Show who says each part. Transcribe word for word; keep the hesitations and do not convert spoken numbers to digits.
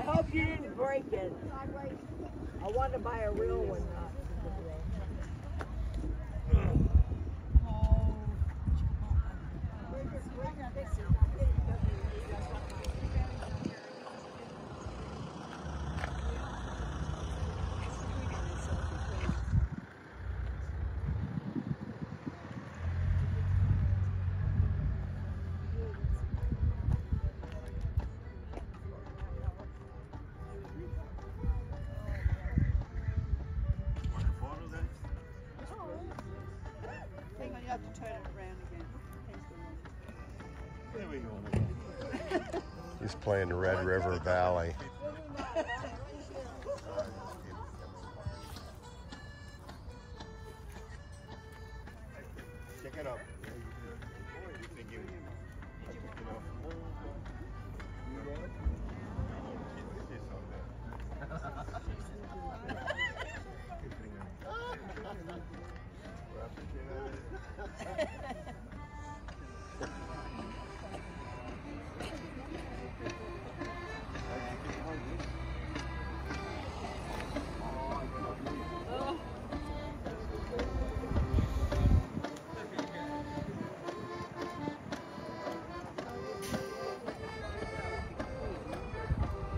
Speaker 1: hope you didn't break it. I want to buy a real one. Not
Speaker 2: You have to turn it around again.
Speaker 3: There we go.
Speaker 4: He's playing the Red River Valley.
Speaker 3: Check it out. Thank you. You know.